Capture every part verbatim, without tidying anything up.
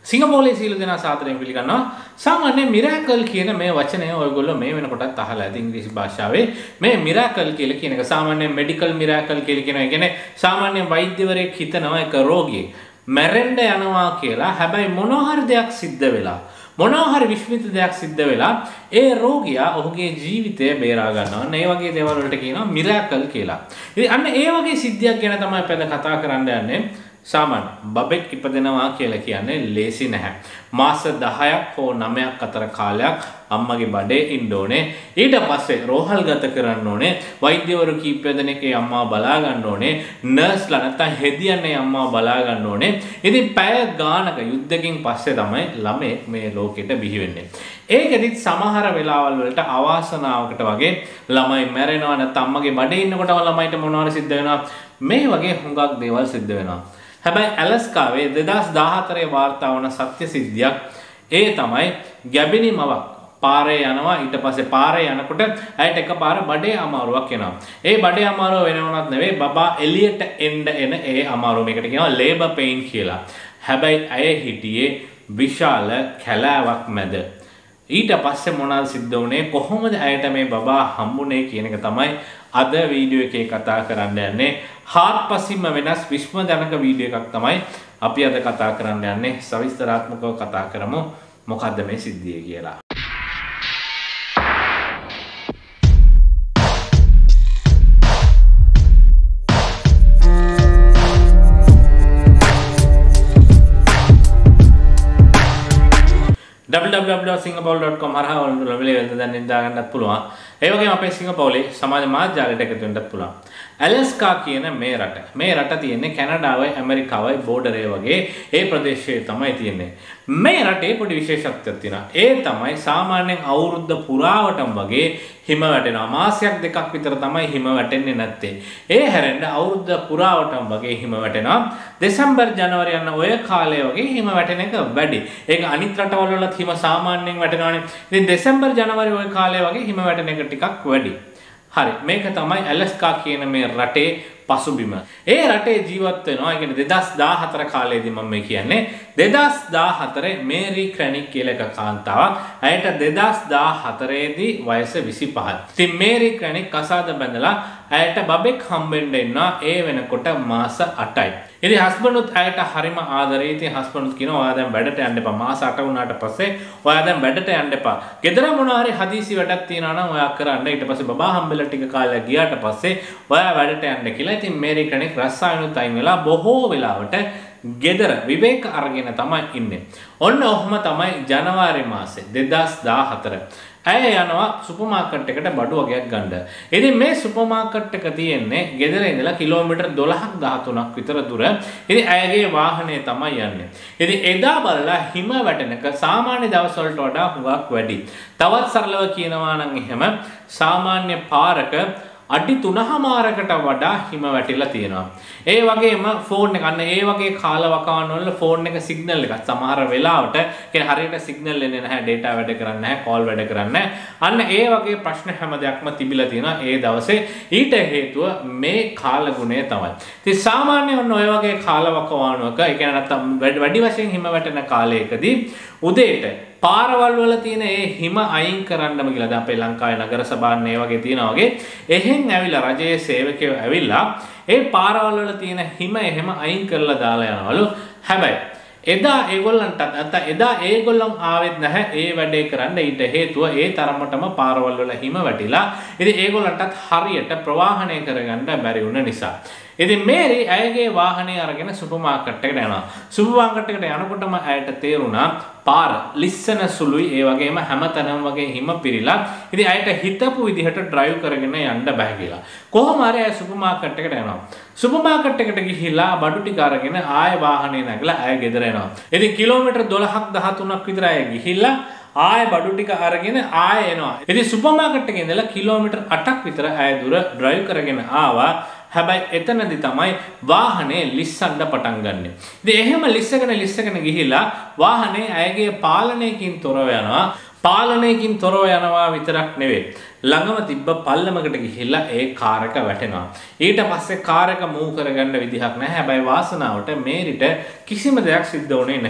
සිංගප්පූරුවේ සීල දෙනා සාදරයෙන් පිළිගන්නවා. සාමාන්‍ය මිරැකල් කියන මේ වචනය ඔයගොල්ලෝ මේ වෙනකොටත් අහලා ඇති ඉංග්‍රීසි භාෂාවේ. මේ මිරැකල් කියලා කියන එක සාමාන්‍යයෙන් මෙඩිකල් මිරැකල් කියලා කියනවා. ඒ කියන්නේ සාමාන්‍ය වෛද්‍යවරයෙක් හිතනවා එක රෝගියෙක් මැරෙන්න යනවා කියලා. හැබැයි මොනවා හරි දෙයක් සිද්ධ වෙලා මොනවා හරි විශ්මිත දෙයක් සිද්ධ වෙලා ඒ රෝගියා ඔහුගේ ජීවිතය බේරා ගන්නවා. අන්න ඒ වගේ දේවල් වලට කියනවා මිරැකල් කියලා. ඉතින් අන්න ඒ වගේ සිද්ධියක් ගැන තමයි අපි අද කතා කරන්න යන්නේ. සාමාන්‍ය බබෙක් ඉපදෙනවා කියලා කියන්නේ ලේසි නැහැ. මාස දහයක් හෝ නවයක් අතර කාලයක් අම්මගේ බඩේ ඉන්න ඕනේ. ඊට පස්සේ රෝහල් ගත කරන්න ඕනේ. වෛද්‍යවරු කීප දෙනෙක්ගේ අම්මා බලා ගන්න ඕනේ. නර්ස්ලා නැත්නම් හෙදියන්නේ අම්මා බලා ගන්න ඕනේ. ඉතින් පැය ගානක යුද්ධකින් පස්සේ තමයි ළමෙක් මේ ලෝකෙට බිහි වෙන්නේ. ඒකෙදිත් සමහර වෙලාවල් වලට අවාසනාවකට වගේ ළමයි මැරෙනවා නැත්නම් අම්මගේ බඩේ ඉන්නකොටම ළමයිට මොනවාරි සිද්ධ වෙනවා. මේ වගේ හුඟක් දේවල් සිද්ධ වෙනවා. හැබැයි ඇලස්කාවේ දෙදහස් දාහතරේ වාර්තා වන සත්‍ය සිද්ධියක් ඒ තමයි ගැබිනි මවක් පාරේ යනවා. ඊට පස්සේ පාරේ යනකොට ඇයට එකපාර බඩේ අමාරුවක් එනවා. ඒ බඩේ අමාරුව වෙන වුණත් නෙවෙයි බබා එළියට එන්න එන ඒ අමාරුව. මේකට කියනවා ලේබර් පේන් කියලා. හැබැයි ඇය හිටියේ විශාල කැලෑවක් මැද. ඊට පස්සේ මොනවද සිද්ධ වුනේ කොහොමද ඇයට මේ බබා හම්බුනේ කියන එක තමයි අද වීඩියෝ එකේ කතා කරන්න යන්නේ. හාත්පසින්ම වෙනස් විශ්මජනක වීඩියෝ එකක් තමයි අපි අද කතා කරන්න යන්නේ. සවිස්තරාත්මකව කතා කරමු මොකද්ද මේ සිද්ධිය කියලා. w w w dot singapore dot com හරහා ඔයාලට ලැබෙල දැන් නිදා ගන්නත් පුළුවන්. ඒ වගේම අපේ සිංගප්පූරුවේ සමාජ මාධ්‍ය ජාලයට එකතු වෙන්නත් පුළුවන්. ඇලස්කා කියන මේ රට. මේ රට තියෙන්නේ කැනඩාවයි ඇමරිකාවයි බෝඩරේ වගේ ඒ ප්‍රදේශයේ තමයි තියෙන්නේ. මේ රටේ පොඩි විශේෂත්වයක් තියෙනවා. ඒ තමයි සාමාන්‍යයෙන් අවුරුද්ද පුරාවටම වගේ හිම වැටෙනවා. මාසයක් දෙකක් විතර තමයි හිම වැටෙන්නේ නැත්තේ. ඒ හැරෙන්න අවුරුද්ද පුරාවටම වගේ හිම වැටෙනවා. දෙසැම්බර් ජනවාරි යන ඔය කාලය වගේ හිම වැටෙන එක වැඩි. ඒක අනිත් රටවල වලත් හිම සාමාන්‍යයෙන් වැටෙනවානේ. ඉතින් දෙසැම්බර් ජනවාරි ඔය කාලය වගේ හිම වැටෙන එක ටිකක් වැඩි. හරි මේක තමයි ඇලස්කා කියන මේ රටේ පසුබිම. ඒ රටේ ජීවත් වෙනවා. ඒ කියන්නේ දෙදහස් දාහතර කාලේදී මම මේ කියන්නේ දෙදහස් දාහතරේ මේරි ක්‍රැනික් කියලා එක කාන්තාවක්. ඇයට දෙදහස් දාහතරේ දී වයස විසිපහයි. ඉතින් මේරි ක්‍රැනික් කසාද බැඳලා ඇයට බබෙක් හම්බෙන්න ඉන්නවා. ඒ වෙනකොට මාස අටයි. ඉතින් හස්බන්ඩ්ුත් ඇයට හරිම ආදරේ. ඉතින් හස්බන්ඩ්ුත් කියනවා ඔයා දැන් වැඩට යන්න එපා. මාස අට වුණාට පස්සේ ඔයා දැන් වැඩට යන්න එපා. ගෙදර මොනවා හරි හදිසි වැඩක් තියනවා නම් ඔයා කරන්න. ඊට පස්සේ බබා හම්බෙලා ටික කාලයක් ගියාට පස්සේ ඔයා වැඩට යන්න කියලා. ඉතින් මේරි ක්‍රැනික් රස්සායනුත් අයින් වෙලා බොහෝ වෙලාවට ගෙදර විවේක අරගෙන තමයි ඉන්නේ. ඔන්න ඔහොම තමයි ජනවාරි මාසේ දෙදහස් දාහතර ඇය යනවා සුපර් මාකට් එකට බඩු වගේක් ගන්න. ඉතින් මේ සුපර් මාකට් එක තියෙන්නේ ගෙදර ඉඳලා කිලෝමීටර් දොළහක් දහතුනක් විතර දුර. ඉතින් ඇයගේ වාහනේ තමයි යන්නේ. ඉතින් එදා බලලා හිම වැටෙනක සාමාන්‍ය දවස් වලට වඩා හුඟක් වැඩි. තවත් සරලව කියනවා නම් එහෙම සාමාන්‍ය පාරක අඩි තුනමාරකට වඩා හිම වැටිලා තියෙනවා. ඒ වගේම ෆෝන් එක අන්න ඒ වගේ කාලවකවාන වල ෆෝන් එක සිග්නල් එක සමහර වෙලාවට කියන්නේ හරියට සිග්නල් එන්නේ නැහැ, data වැඩ කරන්නේ නැහැ, call වැඩ කරන්නේ නැහැ. අන්න ඒ වගේ ප්‍රශ්න හැම දෙයක්ම තිබිලා තියෙනවා ඒ දවසේ. ඊට හේතුව මේ කාලගුණය තමයි. ඉතින් සාමාන්‍යයෙන් ඔය වගේ කාලවකවානුවක ඒ කියන්නේ නැත්තම් වැඩි වශයෙන් හිම වැටෙන කාලයකදී උදේට පාරවල් වල තියෙන ඒ හිම අයින් කරන්නම කියලා දැන් අපේ ලංකාවේ නගර සභාවන් ඒ වගේ තියෙනවා වගේ එහෙන් ඇවිල්ලා රජයේ සේවකයෝ ඇවිල්ලා ඒ පාරවල් වල තියෙන හිම එහෙම අයින් කරලා දාලා යනවලු. හැබැයි එදා ඒගොල්ලන්ට නැත්නම් එදා ඒගොල්ලන් ආවෙත් නැහැ ඒ වැඩේ කරන්න. ඊට හේතුව ඒ තරමටම පාරවල් වල හිම වැටිලා ඉතින් ඒගොල්ලන්ටත් හරියට ප්‍රවාහනය කරගන්න බැරි වුණ නිසා. ඉතින් මේරි ඇයගේ වාහනේ අරගෙන සුපර් මාකට් එකට යනවා. සුපර් මාකට් එකට යනකොටම ඇයට තේරුණා පාර ලිස්සන සුළුයි. ඒ වගේම හැමතැනම වගේ හිම පිරීලා. ඉතින් ඇයට හිතපු විදිහට ඩ්‍රයිව් කරගෙන යන්න බෑ කියලා. කොහොම හරි ඇය සුපර් මාකට් එකට යනවා. සුපර් මාකට් එකට ගිහිල්ලා බඩු ටික අරගෙන ආය වාහනේ නැගලා ඇය ගෙදර එනවා. ඉතින් කිලෝමීටර් දොළහක් දහතුනක් විතර ඇය ගිහිල්ලා ආය බඩු ටික අරගෙන ආය එනවා. ඉතින් සුපර් මාකට් එකේ ඉඳලා කිලෝමීටර් අටක් විතර ඇය දුර ඩ්‍රයිව් කරගෙන ආවා. හැබැයි එතනදී තමයි වාහනේ ලිස්සන්න පටන් ගන්නෙ. ඉතින් එහෙම ලිස්සගෙන ලිස්සගෙන ගිහිලා වාහනේ ඇයගේ පාලනයකින් තොරව යනවා. පාලනයකින් තොරව යනවා විතරක් නෙවෙයි. ළඟම තිබ්බ පල්ලමකට ගිහිල්ලා ඒ කාර් එක වැටෙනවා. ඊට පස්සේ කාර් එක මූව් කරගන්න විදිහක් නැහැ. හැබැයි වාසනාවට මේරිට කිසිම දෙයක් සිද්ධ වුණේ නැහැ.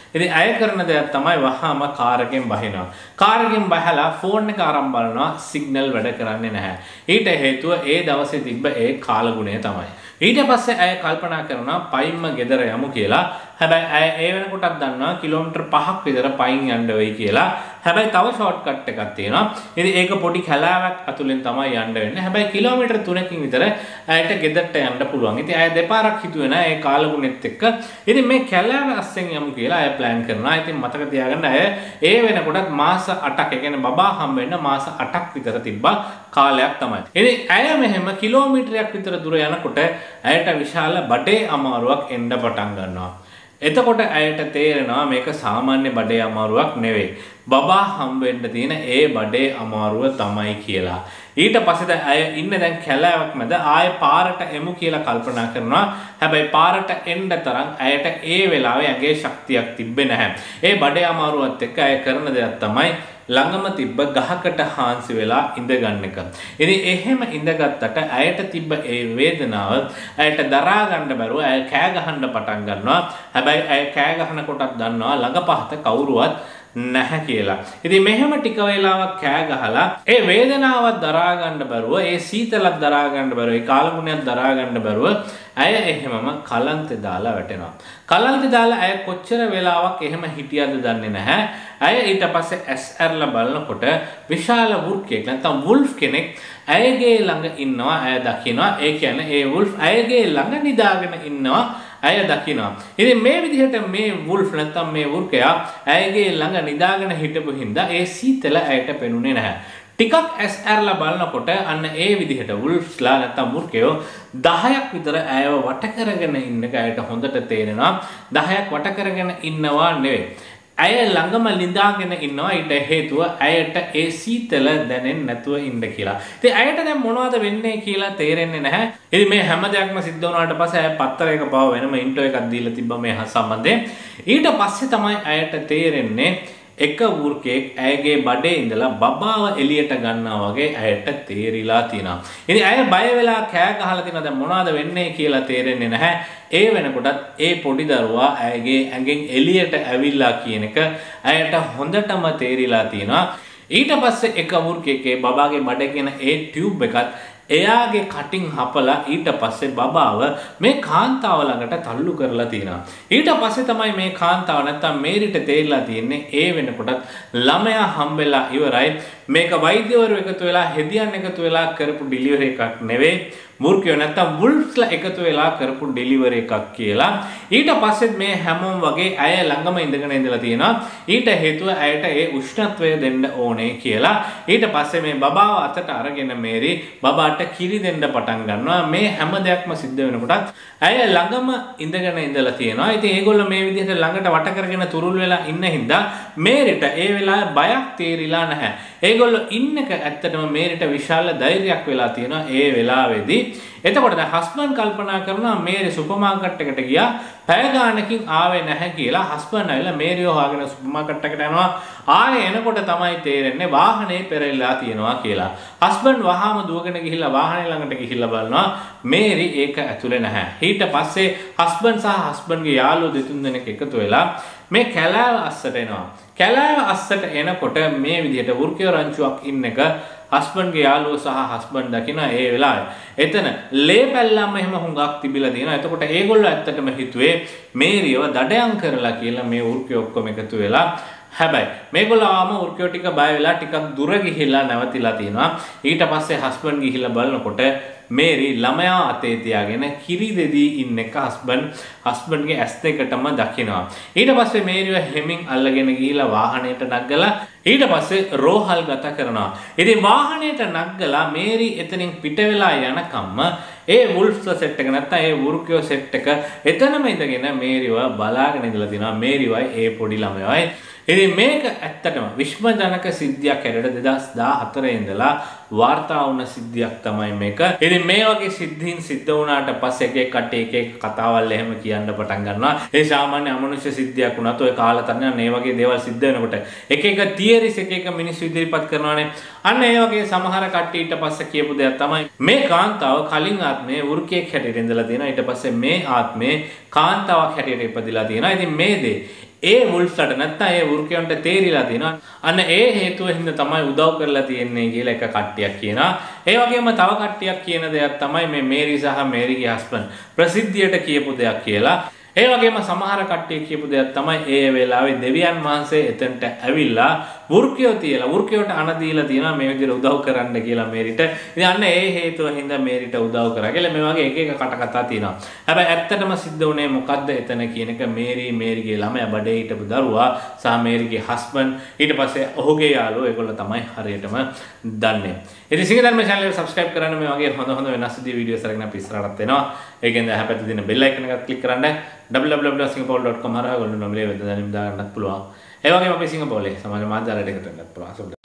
ඉතින් අය කරන දෙයක් තමයි වහාම කාර් එකෙන් බහිනවා. කාර් එකෙන් බහලා ෆෝන් එක අරන් බලනවා සිග්නල් වැඩ කරන්නේ නැහැ. ඊට හේතුව ඒ දවසේ තිබ්බ ඒ කාලගුණය තමයි. ඊට පස්සේ අය කල්පනා කරනවා පයින්ම ගෙදර යමු කියලා. හැබැයි අය ඒ වෙනකොටත් දන්නවා කිලෝමීටර් පහක් විතර පයින් යන්න වෙයි කියලා. හැබැයි තව ෂෝට් කට් එකක් තියෙනවා. ඉතින් ඒක පොඩි කැලාවක් අතුලෙන් තමයි යන්න වෙන්නේ. හැබැයි කිලෝමීටර් තුනකින් විතර අයට ගෙදරට යන්න පුළුවන්. ඉතින් අය දෙපාරක් හිතුවේ නෑ ඒ කාලගුණෙත් එක්ක. ඉතින් මේ කැලාව අස්සෙන් යමු කියලා අය ප්ලෑන් කරනවා. ඉතින් මතක තියාගන්න අය ඒ වෙනකොටත් මාස අටක් ඒ කියන්නේ බබා හම්බ වෙන්න මාස අටක් විතර තිබ්බා කාලයක් තමයි. ඉතින් අය මෙහෙම කිලෝමීටරයක් විතර දුර යනකොට ඇයට විශාල බඩේ අමාරුවක් එන්න පටන් ගන්නවා. එතකොට ඇයට තේරෙනවා මේක සාමාන්‍ය බඩේ අමාරුවක් නෙවෙයි. බබා හම්බ වෙන්න තියෙන ඒ බඩේ අමාරුව තමයි කියලා. ඊට පස්සේ අය ඉන්නේ දැන් කැලෑවක් මැද ආයේ පාරට එමු කියලා කල්පනා කරනවා. හැබැයි පාරට එන්න තරම් ඇයට ඒ වෙලාවේ ඇඟේ ශක්තියක් තිබ්බේ නැහැ. ඒ බඩේ අමාරුවත් එක්ක අය කරන දෙයක් තමයි ළඟම තිබ්බ ගහකට හාන්සි වෙලා ඉඳ ගන්න එක. ඉතින් එහෙම ඉඳගත්තට ඇයට තිබ්බ ඒ වේදනාව ඇයට දරා ගන්න බැරුව ඇය කෑ ගහන්න පටන් ගන්නවා. හැබැයි ඇය කෑ ගහන කොටත් දන්නවා ළඟ පහත කවුරුවත් නැහැ කියලා. ඉතින් මෙහෙම ටික වේලාවක් කෑ ගහලා ඒ වේදනාවත් දරා ගන්න බැරුව ඒ සීතලක් දරා ගන්න බැරුව ඒ කාලගුණයක් දරා ගන්න බැරුව ඇය එහෙමම කලන්තේ දාලා වැටෙනවා. කලන්තේ දාලා ඇය කොච්චර වෙලාවක් එහෙම හිටියද දන්නේ නැහැ. ඇය ඊට පස්සේ ඇස් ඇරලා බලනකොට විශාල වෘක්කෙක් නැත්නම් වුල්ෆ් කෙනෙක් ඇයගේ ළඟ ඉන්නවා. ඇය දකිනවා. ඒ කියන්නේ ඒ වුල්ෆ් ඇයගේ ළඟ නිදාගෙන ඉන්නවා. ඇය දකිනවා. ඉතින් මේ විදිහට මේ වුල්ෆ් නැත්නම් මේ වෘක්කයා ඇයගේ ළඟ නිදාගෙන හිටපු හින්දා ඒ සීතල ඇයට පෙනුනේ නැහැ. ටිකක් ඇස් ඇරලා බලනකොට අන්න ඒ විදිහට වුල්ෆ්ස්ලා නැත්නම් වෘක්කයෝ දහයක් විතර ඇයව වට කරගෙන ඉන්න එක ඇයට හොඳට තේරෙනවා. දහයක් වට කරගෙන ඉන්නවා නෙවෙයි. ඇය ළඟම ලිඳාගෙන ඉන්නවා. ඊට හේතුව ඇයට ඒ සීතල දැනෙන්නේ නැතුව ඉන්න කියලා. ඉතින් ඇයට දැන් මොනවද වෙන්නේ කියලා තේරෙන්නේ නැහැ. ඉතින් මේ හැම දෙයක්ම සිද්ධ වුණාට පස්සේ ඇය පත්තරයක පව වෙනම ඉන්ට්‍රෝ එකක් දීලා තිබ්බා මේ සම්බන්ධයෙන්. ඊට පස්සේ තමයි ඇයට තේරෙන්නේ එක වෘකෙක් ඇයගේ බඩේ ඉඳලා බබාව එළියට ගන්නවා වගේ ඇයට තේරිලා තියෙනවා. ඉතින් ඇය බය වෙලා කෑ ගහලා තියෙනවා දැන් මොනවද වෙන්නේ කියලා තේරෙන්නේ නැහැ. ඒ වෙනකොටත් ඒ පොඩි දරුවා ඇයගේ ඇඟෙන් එළියට ඇවිල්ලා කියන එක ඇයට හොඳටම තේරිලා තියෙනවා. ඊට පස්සේ එක වෘකෙකේ බබාගේ බඩේ කියන ඒ ටියුබ් එකත් එයාගේ කටින් හපලා ඊට පස්සේ බබාව මේ කාන්තාව ළඟට තල්ලු කරලා තියෙනවා. ඊට පස්සේ තමයි මේ කාන්තාව නැත්තම් මේරිට තේරිලා තියෙන්නේ ඒ වෙනකොටත් ළමයා හම්බෙලා ඉවරයි. මේක වෛද්‍යවරු එකතු වෙලා හෙදියන් එකතු වෙලා කරපු ඩෙලිවරි එකක් නෙවෙයි. මුර්කියෝ නැත්තම් වුල්ෆ්ස්ලා එකතු වෙලා කරපු ඩෙලිවරි එකක් කියලා. ඊට පස්සෙත් මේ හැමෝම වගේ අය ළඟම ඉඳගෙන ඉඳලා තියෙනවා. ඊට හේතුව ඇයට ඒ උෂ්ණත්වය දෙන්න ඕනේ කියලා. ඊට පස්සේ මේ බබාව අතට අරගෙන මේරි බබාට කිරි දෙන්න පටන් ගන්නවා. මේ හැම දෙයක්ම සිද්ධ වෙනකොටත් ඇය ළඟම ඉඳගෙන ඉඳලා තියෙනවා. ඉතින් ඒගොල්ලෝ මේ විදිහට ළඟට වට කරගෙන තුරුල් වෙලා ඉන්න හින්දා මේරිට ඒ වෙලාවේ බයක් තේරිලා නැහැ. ඒගොල්ලෝ ඉන්නක ඇත්තටම මේරිට විශාල ධෛර්යයක් වෙලා තියෙනවා ඒ වෙලාවේදී. එතකොට දැන් හස්බන්ඩ් කල්පනා කරනවා මේරි සුපර් මාකට් එකට ගියා පැය ගානකින් ආවේ නැහැ කියලා. හස්බන්ඩ් ආවිලා මේරිව හොයාගෙන සුපර් මාකට් එකට යනවා. ආයේ එනකොට තමයි තේරෙන්නේ වාහනේ පෙරලිලා තියෙනවා කියලා. හස්බන්ඩ් වහාම දුවගෙන ගිහිල්ලා වාහනේ ළඟට ගිහිල්ලා බලනවා මේරි ඒක ඇතුලේ නැහැ. ඊට පස්සේ හස්බන්ඩ් සහ හස්බන්ඩ්ගේ යාළුවෝ දෙතුන් දෙනෙක් එකතු වෙලා මේ කැලෑව අස්සට එනවා. කැලෑව අස්සට එනකොට මේ විදිහට වෘක්කයෝ රංචුවක් ඉන්න එක හස්බන්ඩ්ගේ යාළුවෝ සහ හස්බන්ඩ් දකින්න ඒ වෙලාවේ. එතන ලේ පැල්ලම් එහෙම හුඟක් තිබිලා තියෙනවා. එතකොට ඒගොල්ලෝ ඇත්තටම හිතුවේ මේරියව දඩයන් කරලා කියලා මේ වෘක්කයෝ ඔක්කොම එකතු වෙලා. හැබැයි මේගොල්ලෝ ආවම වෘක්කයෝ ටික බය වෙලා ටිකක් දුර ගිහිල්ලා නැවතිලා තියෙනවා. ඊට පස්සේ හස්බන්ඩ් ගිහිල්ලා බලනකොට මේරි ළමයා අතේ තියාගෙන කිරි දෙදී ඉන්න එක හස්බන්ඩ් හස්බන්ඩ්ගේ ඇස් දෙකටම දකිනවා. ඊට පස්සේ මේරිව හෙමින් අල්ලගෙන ගිහිල්ලා වාහනයට නගලා ඊට පස්සේ රෝහල් ගත කරනවා. ඉතින් වාහනයට නගලා මේරි එතනින් පිට වෙලා යනකම්ම ඒ වුල්ෆ්ස් සෙට් එක නැත්නම් ඒ වෘක්කයෝ සෙට් එක එතනම ඉඳගෙන මේරිව බලාගෙන ඉඳලා තිනවා. මේරිවයි ඒ පොඩි ළමයායි. ඉතින් මේක ඇත්තටම විශ්මජනක සිද්ධියක් හැටියට දෙදහස් දාහතරේ ඉඳලා වාර්තා වුණ සිද්ධියක් තමයි මේක. ඉතින් මේ වගේ සිද්ධීන් සිද්ධ වුණාට පස්සේ එක එක කට්ටිය එක එක කතාවල් එහෙම කියන්න පටන් ගන්නවා. ඒ සාමාන්‍ය අමනුෂ්‍ය සිද්ධියක් වුණත් ඔය කාලතරණ මේ වගේ දේවල් සිද්ධ වෙනකොට එක එක තියරිස් එක එක මිනිස්සු ඉදිරිපත් කරනවානේ. අන්න ඒ වගේ සමහර කට්ටිය ඊට පස්සේ කියපු දෙයක් තමයි මේ කාන්තාව කලින් ආත්මේ වෘක්කයෙක් හැටියට ඉඳලා තියෙනවා. ඊට පස්සේ මේ ආත්මේ කාන්තාවක් හැටියට ඉපදිලා තියෙනවා. ඉතින් මේ දේ ඒ වුල්ෆ්ලට නැත්නම් ඒ වෘකයන්ට තේරිලා තියෙනවා. අන්න ඒ හේතුව හින්දා තමයි උදව් කරලා තියෙන්නේ කියලා එක කට්ටියක් කියනවා. ඒ වගේම තව කට්ටියක් කියන දෙයක් තමයි මේ මේරි සහ මේරිගේ හස්බන්ඩ් ප්‍රසිද්ධියට කියපු දෙයක් කියලා. ඒ වගේම සමහර කට්ටිය කියපු දෙයක් තමයි ඒ වෙලාවේ දෙවියන් වහන්සේ එතනට ඇවිල්ලා වෘකයෝ තියලා වෘකයෝට අණ දීලා තියෙනවා මේ විදිහට උදව් කරන්න කියලා මේරිට. ඉතින් අන්න ඒ හේතුව හින්දා මේරිට උදව් කරා කියලා මේ වගේ එක එක කට කතා තියෙනවා. හැබැයි ඇත්තටම සිද්ධ වුණේ මොකද්ද එතන කියන එක මේරි මේරිගේ ළමයා බඩේ හිටපු දරුවා සහ මේරිගේ හස්බන්ඩ් ඊට පස්සේ ඔහුගේ යාළුවෝ ඒගොල්ලෝ තමයි හරියටම දන්නේ. ඉතින් සිංහ ධර්ම channel එක subscribe කරන්න මේ වගේ හොඳ හොඳ වෙනස් විදිහේ වීඩියෝස් අරගෙන අපි ඉස්සරහට එනවා. ඒකෙන් දැන් හැපැත්තේ තියෙන bell icon එකත් click කරන්න w w w dot singapore dot com හරහා ඔයගොල්ලෝ නොමිලේ වෙද්ද දැනුම් දාගන්නත් පුළුවන්. ඒ වගේම අපි සිංගප්පූරුවේ සමාජ මාධ්‍ය ජාලයට එකතු වෙන්නත් පුළුවන්.